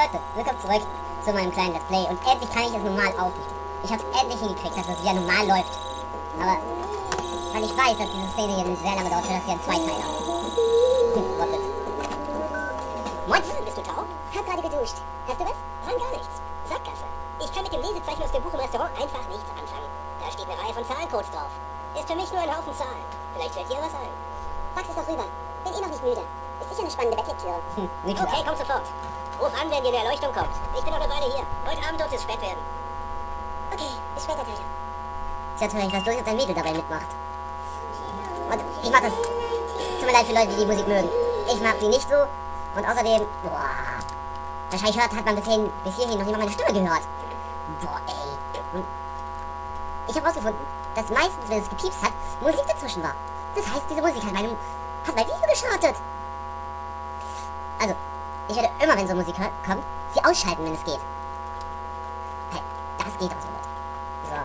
Leute, willkommen zurück zu meinem kleinen Let's Play. Und endlich kann ich es normal aufnehmen. Ich habe es endlich hingekriegt, dass es wieder normal läuft. Aber weil ich weiß, dass diese Szene hier sehr lange dauert, für das hier ein Zweiteiler. Wortwitz. Motzen, bist du taub? Hab gerade geduscht. Hast du was? Dran gar nichts. Sackgasse. Ich kann mit dem Lesezeichen aus dem Buch im Restaurant einfach nichts anfangen. Da steht eine Reihe von Zahlencodes drauf. Ist für mich nur ein Haufen Zahlen. Vielleicht fällt dir was ein. Fax es doch rüber. Bin noch nicht müde. Ist sicher eine spannende Bettlektüre. Okay, komm sofort. Ruf an, wenn dir eine Erleuchtung kommt. Ich bin noch eine Weile hier. Heute Abend wird es spät werden. Okay, bis später, Tyler. Tja, Tyler, ich lass durch, dass dein Mädel dabei mitmacht. Und ich mach das. Tut mir leid für Leute, die die Musik mögen. Ich mag sie nicht so. Und außerdem, boah. Wahrscheinlich hat man bis hierhin noch niemand meine Stimme gehört. Boah, ey. Und ich habe herausgefunden, dass meistens, wenn es gepiepst hat, Musik dazwischen war. Das heißt, diese Musik hat mein Video geschartet. Also, ich werde immer, wenn so Musik kommt, sie ausschalten, wenn es geht. Hey, das geht auch so gut. So.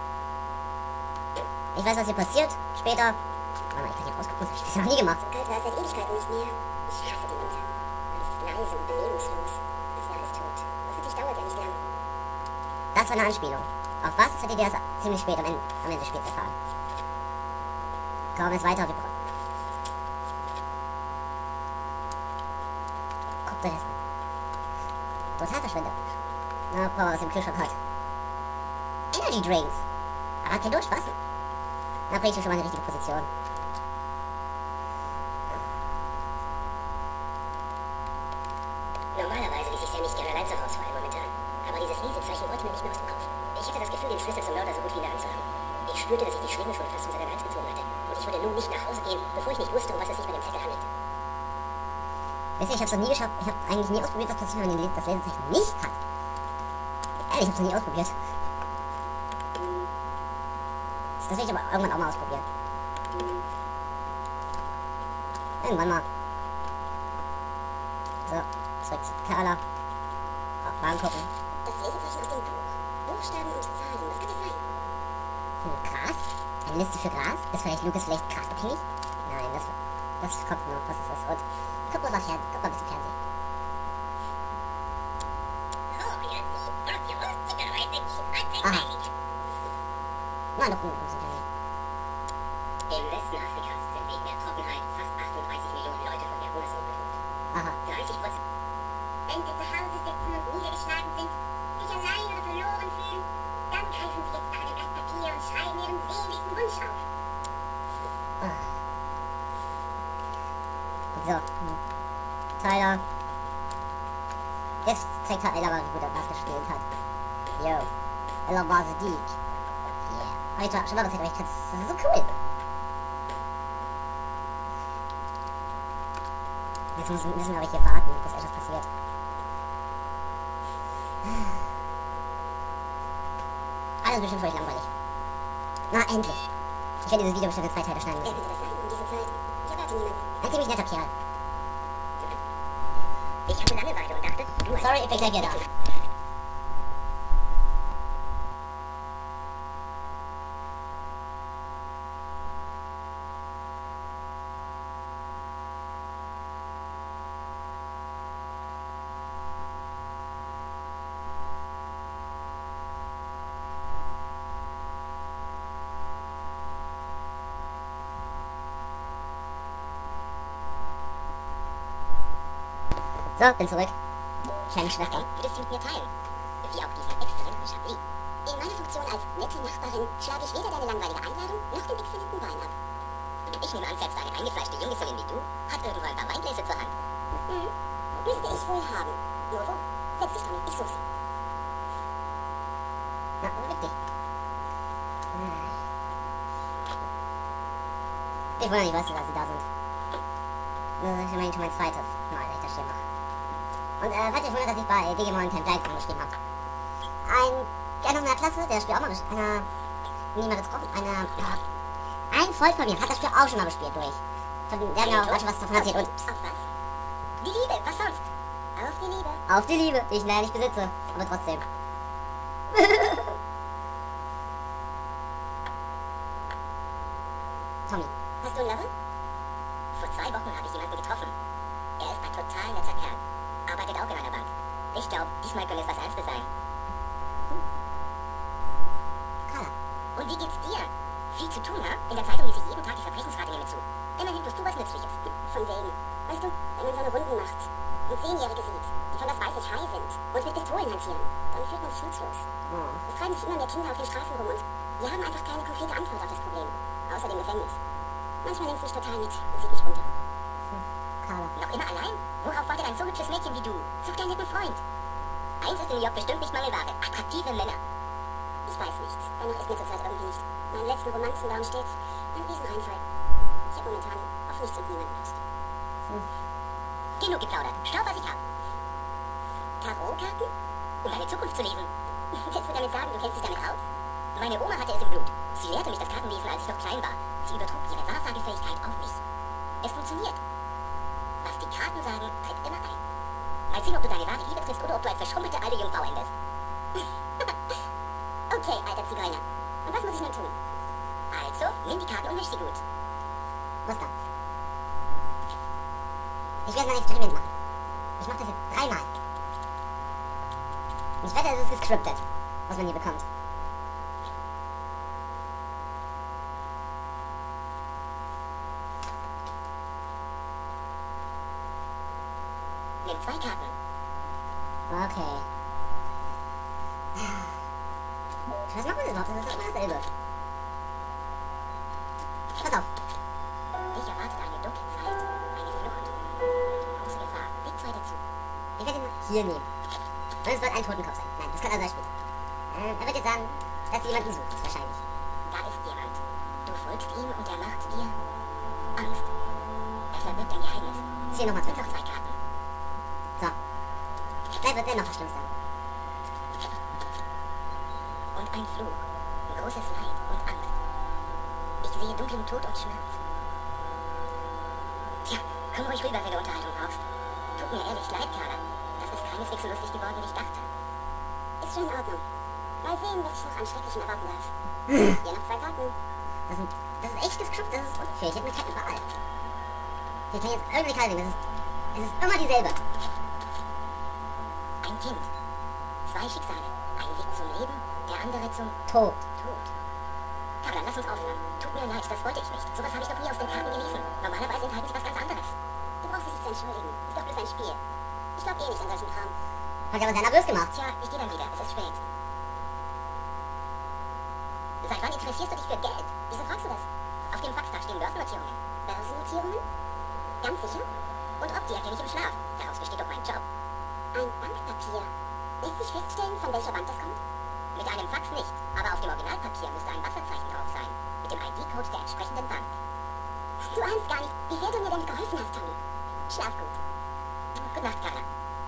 Ich weiß, was hier passiert. Später. Warte mal, ich kann hier rausgucken. Das habe ich bisher noch nie gemacht. Kalt war es seit Ewigkeiten nicht mehr. Ich hasse die Winter. Alles ist leise und bewegungslos. Das Jahr ist tot. Hoffentlich dauert er nicht lang. Das war eine Anspielung. Auf was? Das werdet ihr erst ziemlich spät am Ende des Spiels erfahren. Kaum es weiter. Guckt euch das an. Total verschwenderisch. Na, guck mal, was im Kühlschrank hat. Energy Drinks. Aber kein Durst, was? Na, bringst du schon mal in die richtige Position. Normalerweise ließ ich ja nicht gerne allein zu Hause, vor allem momentan. Aber dieses Lesezeichen wollte mir nicht mehr aus dem Kopf. Ich hatte das Gefühl, den Schlüssel zum Mörder so gut wie in der Hand zu haben. Ich spürte, dass ich die Schlinge schon fast um seinen Hals gezogen hatte. Und ich wollte nun nicht nach Hause gehen, bevor ich nicht wusste, um was es sich bei dem Zettel handelt. Wisst ihr, ich hab's noch nie geschafft. Ich habe eigentlich nie ausprobiert, was passiert, wenn man das Lesezeichen nicht hat. Ehrlich, ich hab's noch nie ausprobiert. Das will ich aber irgendwann auch mal ausprobieren. Irgendwann mal. So, zurück zu Carla. Mal angucken. Das Lesezeichen aus dem Buch. Buchstaben und Zahlen. Was kann das sein? Gras? Eine Liste für Gras? Ist vielleicht Lukas vielleicht grasabhängig? Nein, das kommt noch. Was ist das? Und guck mal ein bisschen Fernsehen. Aha. Na, doch gut, ein bisschen Fernsehen. Im Westen Afrikas sind wegen der Trockenheit fast 38 Millionen Leute von der Hungersnot bedroht. Aha. 30%. Wenn sie zu Hause sitzen und niedergeschlagen sind, sich allein oder verloren fühlen, dann greifen sie jetzt nach einem Blatt Papier und schreiben ihren sehnlichsten Wunsch auf. So. Tyler. Jetzt zeigt Tyler mal, wie gut er das gespielt hat. Yo. Ella Basedik. Yeah. Hab ich schon mal gezeigt, aber ich finde das ist so cool. Jetzt müssen wir aber hier warten, bis etwas passiert. Alles bestimmt völlig langweilig. Na, endlich. Ich werde dieses Video bestimmt in 2 Teile schneiden Wer müssen. könnte das sein um diese Zeit? Ich erwarte niemanden. Ein ziemlich netter Kerl. Ich hatte Langeweile und dachte, du Sorry, ich bin gleich wieder da. So, bin zurück. Kleine Schwester. Willst du mit mir teilen? Wie auch diesen exzellenten Chablis. In meiner Funktion als nette Nachbarin schlage ich weder deine langweilige Einladung noch den exzellenten Wein ab. Ich nehme an, selbst eine eingefleischte Junggesellin wie du hat irgendwo ein paar Weingläser zur Hand. Müsste ich wohl haben. Nur wo? Setz dich, Tommy, ich suche sie. Na, wirklich. Ich wundere mich, was sie da sind. Das ist immerhin schon mein zweites Mal, dass ich das hier mache. Und falls ihr wundert, dass ich bei Digimon Template angeschrieben habe. Der noch in der Klasse, der das Spiel auch mal gespielt, nie mal getroffen, ein Freund von mir hat das Spiel auch schon mal gespielt durch. Der hat mir auch was davon erzählt. Und Auf was? Die Liebe, was sonst? Auf die Liebe. auf die Liebe, die ich leider nicht besitze, aber trotzdem. Tommy. Hast du einen Lover? Vor 2 Wochen habe ich jemanden getroffen. Er ist ein total netter Kerl. Arbeitet auch in einer Bank. Ich glaube, glaube, diesmal könnte es was Ernstes sein. Carla. Und wie geht's dir? Viel zu tun, ha? In der Zeitung lese ich jeden Tag die Verbrechensrate nehme zu. Immerhin tust du was Nützliches. Von wegen. Weißt du, wenn man so eine Runden macht und 10-Jährige sieht, die von was weiß ich high sind und mit Pistolen hantieren, dann fühlt man sich nutzlos. Oh. Es treiben sich immer mehr Kinder auf den Straßen rum und die haben einfach keine konkrete Antwort auf das Problem. Außer dem Gefängnis. Manchmal nimmt es mich total mit und zieht mich runter. Carla. Noch immer allein? Worauf wartet ein so hübsches Mädchen wie du? Such dir einen netten Freund. Eins ist in New York bestimmt nicht Mangelware. Attraktive Männer. Ich weiß nicht. Danach ist mir zurzeit irgendwie nicht. Meinen letzten Romanzen waren stets ein Riesenreinfall. Ich habe momentan auf nichts und niemanden Lust. Genug geplaudert. Schau, was ich hab. Tarotkarten? Um deine Zukunft zu lesen. Willst du damit sagen, du kennst dich damit aus? Meine Oma hatte es im Blut. Sie lehrte mich das Kartenlesen, als ich noch klein war. Sie übertrug ihre Wahrsagefähigkeit auf mich. Es funktioniert. Was die Karten sagen, tritt immer ein. Mal sehen, ob du deine wahre Liebe triffst oder ob du als verschrumpelte alte Jungfrau endest. Okay, alter Zigeuner. Und was muss ich nun tun? Also, nimm die Karten und misch sie gut. Was dann? Ich werde ein Experiment machen. Ich mache das jetzt 3 Mal. Ich wette, es ist gescriptet, was man hier bekommt. Nimm 2 Karten. Okay. Was machen wir denn überhaupt? Das ist doch immer dasselbe. Pass auf. Dich erwartet eine dunkle Zeit, eine Flucht. Große Gefahr. Leg 2 dazu. Ich werde ihn mal hier nehmen. Und es wird ein Totenkopf sein. Nein, das kann also erst später. Er wird jetzt sagen, dass sie jemanden sucht, wahrscheinlich. Da ist jemand. Du folgst ihm und er macht dir Angst. Er verbirgt ein Geheimnis. Zieh nochmal 2 Noch Karten. 2 Karten. So. Vielleicht wird noch was Schlimmes sein. Und ein Fluch. Großes Leid und Angst. Ich sehe dunklen Tod und Schmerz. Tja, komm ruhig rüber, wenn du Unterhaltung brauchst. Tut mir ehrlich leid, Carla. Das ist keineswegs so lustig geworden, wie ich dachte. Ist schon in Ordnung. Mal sehen, was ich noch an Schrecklichen erwarten darf. Hier noch 2 Karten. Das ist echt gescriptet, das ist unfair. Ich hätte eine Kette überall. Hier kann ich jetzt irgendeine Karte nehmen. Es ist immer dieselbe. Ein Kind. 2 Schicksale. Ein Weg zum Leben, der andere zum Tod. Tod. Carla, lass uns aufhören. Tut mir leid, das wollte ich nicht. Sowas habe ich noch nie aus den Karten gelesen. Normalerweise enthalten sie was ganz anderes. Du brauchst dich nicht zu entschuldigen. Ist doch bloß ein Spiel. Ich glaube eh nicht an solchen Kram. Hat ja aber sehr nervös gemacht. Tja, ich gehe dann wieder. Es ist spät. Seit wann interessierst du dich für Geld? Wieso fragst du das? Auf dem Faxtag stehen Börsennotierungen. Börsennotierungen? Ganz sicher? Und ob, die erkenne ich im Schlaf. Daraus besteht doch mein Job. Ein Bankpapier. Lässt sich feststellen, von welcher Bank das kommt? Mit einem Fax nicht, aber auf dem Originalpapier müsste ein Wasserzeichen drauf sein. Mit dem ID-Code der entsprechenden Bank. Du ahnst gar nicht, wie sehr du mir damit geholfen hast, Tommy. Schlaf gut. Gute Nacht, Carla.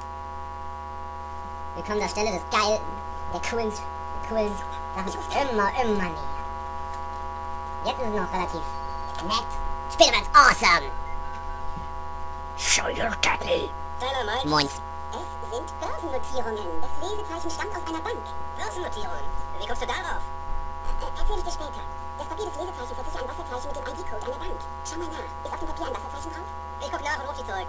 Wir kommen der Stelle des der coolen Sachen immer näher. Jetzt ist es noch relativ nett. Später wird's awesome. Show your cattle. Dynamite. Moins. Es sind Börsennotierungen. Das Lesezeichen stammt aus einer Bank. Börsennotierungen. Wie kommst du darauf? Erzähl ich dir später. Das Papier des Lesezeichens hat sicher ein Wasserzeichen mit dem ID-Code einer Bank. Schau mal nach. Ist auf dem Papier ein Wasserzeichen drauf? Ich guck nach und ruf sie zurück.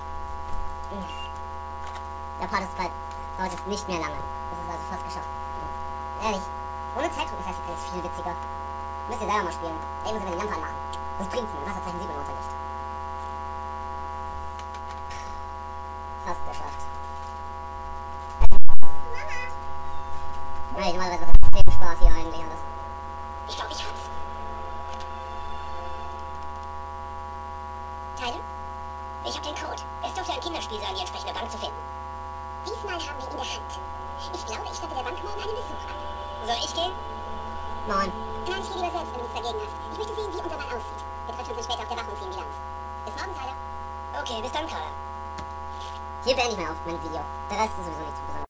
Der Part ist bald dauert es nicht mehr lange. Das ist also fast geschafft. Ehrlich, ohne Zeitdruck ist das jetzt viel witziger. Müsst ihr selber mal spielen. Eben müssen wir den Lampe anmachen. Das bringt's mir. Wasserzeichen sieht man unter nicht. Fast geschafft. Nein, normalerweise macht das extrem Spaß hier eigentlich alles. Ich glaube, ich hab's. Tyler? Ich hab den Code. Es dürfte ein Kinderspiel sein, die entsprechende Bank zu finden. Diesmal haben wir ihn in der Hand. Ich glaube, ich statte der Bank mal einen Besuch ab. Soll ich gehen? Nein. Nein, ich gehe lieber selbst, wenn du nichts dagegen hast. Ich möchte sehen, wie unser Mann aussieht. Wir treffen uns dann später auf der Wache und ziehen Bilanz. Bis morgen, Tyler. Okay, bis dann, Carla. Hier beende ich mein Video. Der Rest ist sowieso nichts Besonderes.